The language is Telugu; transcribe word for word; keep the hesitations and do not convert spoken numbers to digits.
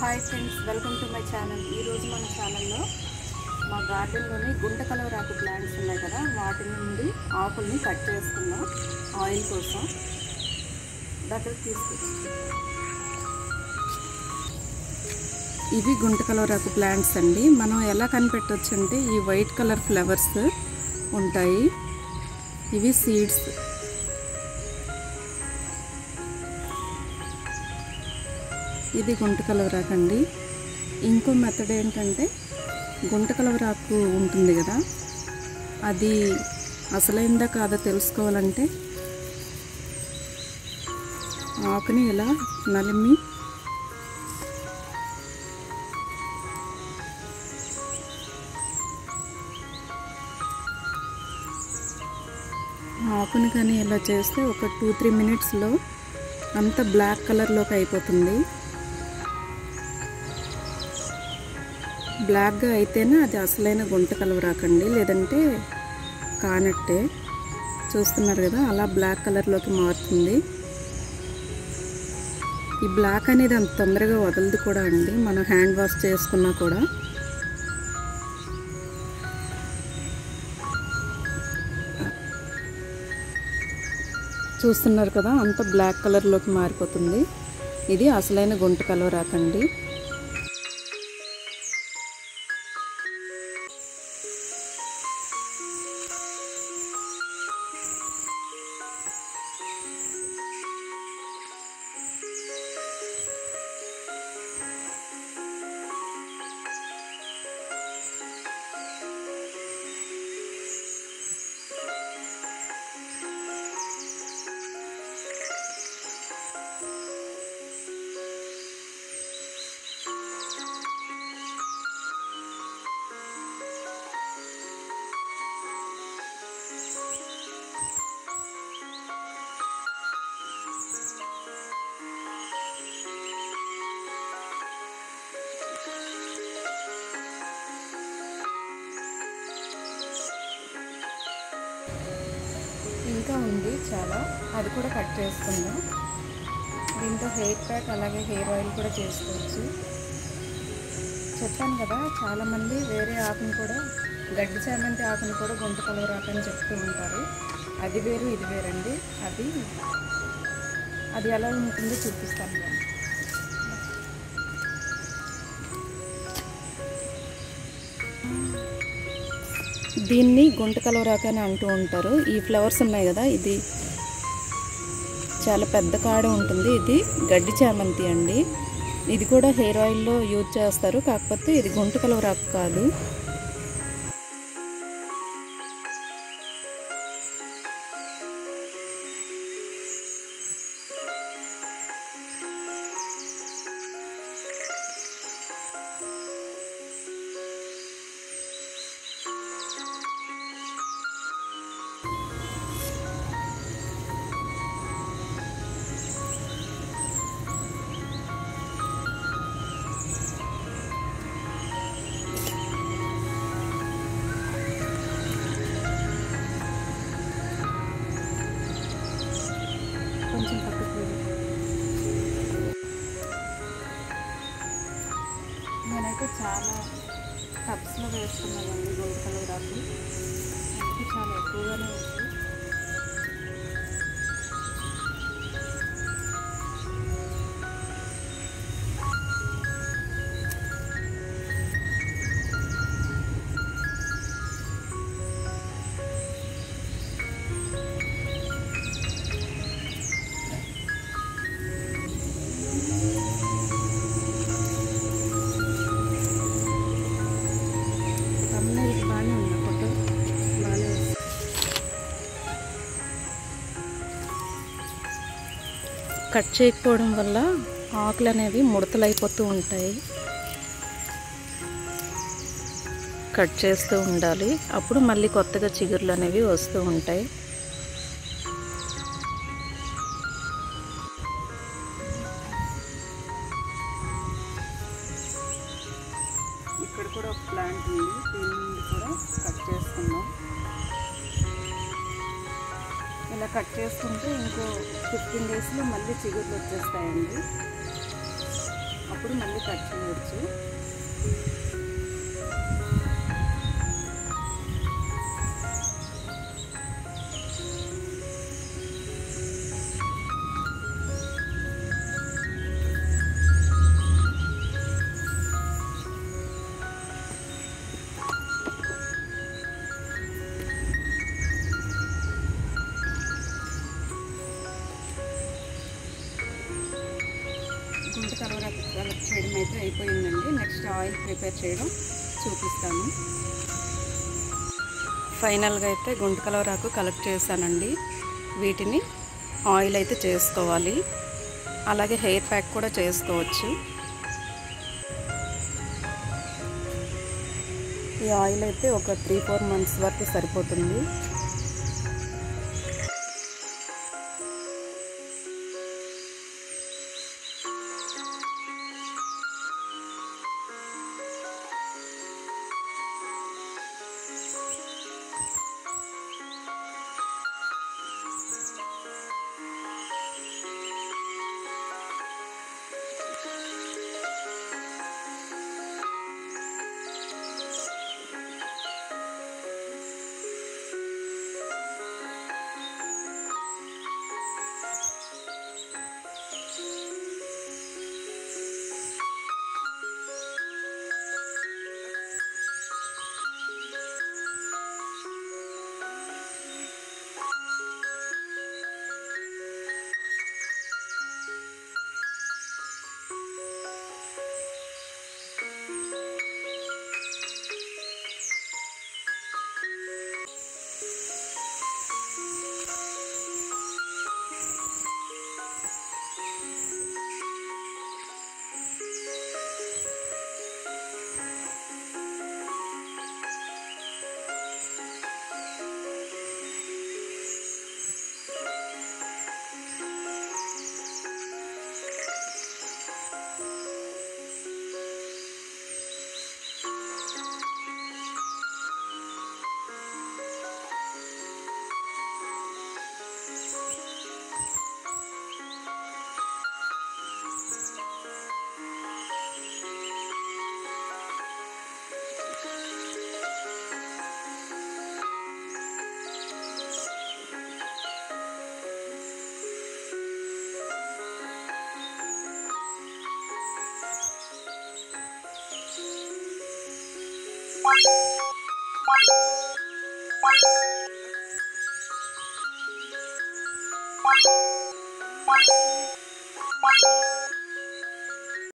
Hi friends, welcome to my channel. ఈరోజు మన ఛానల్లో మా గార్డెన్లోని గుంట కలవరాకు ప్లాంట్స్ ఉన్నాయి కదా, వాటి నుండి ఆకుల్ని కట్ చేసుకుందాం ఆయిల్ కోసం. దగ్గర తీసుకొచ్చి ఇవి గుంట కలవరాకు ప్లాంట్స్ అండి. మనం ఎలా కనిపెట్టవచ్చు అంటే ఈ వైట్ కలర్ ఫ్లవర్స్ ఉంటాయి, ఇవి సీడ్స్. ఇది గుంట కలవరాకు అండి. ఇంకో మెథడ్ ఏంటంటే గుంట కలవరాకు ఉంటుంది కదా, అది అసలైందా కాదో తెలుసుకోవాలంటే ఆకుని ఇలా నలిమి ఆకుని కానీ ఇలా చేస్తే ఒక టూ త్రీ మినిట్స్లో అంత బ్లాక్ కలర్లోకి అయిపోతుంది. బ్లాక్గా అయితేనే అది అసలైన గుంట కలవరాకండి, లేదంటే కానట్టే. చూస్తున్నారు కదా, అలా బ్లాక్ కలర్లోకి మారుతుంది. ఈ బ్లాక్ అనేది అంత తొందరగా వదలదు కూడా అండి, మనం హ్యాండ్ వాష్ చేసుకున్నా కూడా. చూస్తున్నారు కదా, అంత బ్లాక్ కలర్లోకి మారిపోతుంది. ఇది అసలైన గుంట కలవరాకండి. ఇంకా ఉంది చాలా, అది కూడా కట్ చేసుకుందాం. దీంతో హెయిర్ ప్యాక్ అలాగే హెయిర్ ఆయిల్ కూడా చేసుకోవచ్చు. చెప్పాను కదా, చాలామంది వేరే ఆకుని కూడా, గడ్డి చామంతి ఆకుని కూడా గుంట కలవరాకు అని చెప్తూ ఉంటారు. అది వేరు ఇది వేరండి. అది అది ఎలా ఉంటుందో చూపిస్తాను నేను. దీన్ని గుంట కలవరాకు అని అంటూ ఉంటారు. ఈ ఫ్లవర్స్ ఉన్నాయి కదా, ఇది చాలా పెద్ద కాడ ఉంటుంది. ఇది గడ్డి చామంతి అండి. ఇది కూడా హెయిర్ ఆయిల్లో యూజ్ చేస్తారు, కాకపోతే ఇది గుంట కలవరాకు కాదు. కొంచెం పక్కకు నేనైతే చాలా టబ్స్లో వేసుకున్నానండి గుంట కలవరాకు. అందుకే చాలా ఎక్కువగానే ఉంది. కట్ చేయకపోవడం వల్ల ఆకులు అనేవి ముడతలు అయిపోతూ ఉంటాయి. కట్ చేస్తూ ఉండాలి, అప్పుడు మళ్ళీ కొత్తగా చిగుర్లు అనేవి వస్తూ ఉంటాయి. ఇక్కడ కూడా ఒక ప్లాంట్ ఉంది, దీని నుండి కూడా కట్ చేసుకుందాం. ఇలా కట్ చేసుకుంటే ఇంకో ఫిఫ్టీన్ డేస్లో మళ్ళీ చిగుర్లు వచ్చేస్తాయండి. అప్పుడు మళ్ళీ కట్ చేయవచ్చు. గుంట కలవరాకు కలెక్ట్ చేయడం అయితే అయిపోయిందండి. నెక్స్ట్ ఆయిల్ ప్రిపేర్ చేయడం చూపిస్తాను. ఫైనల్గా అయితే గుంట కలవరాకు కలెక్ట్ చేశానండి. వీటిని ఆయిల్ అయితే చేసుకోవాలి. అలాగే హెయిర్ ప్యాక్ కూడా చేసుకోవచ్చు. ఈ ఆయిల్ అయితే ఒక త్రీ ఫోర్ మంత్స్ వరకు సరిపోతుంది. Bye.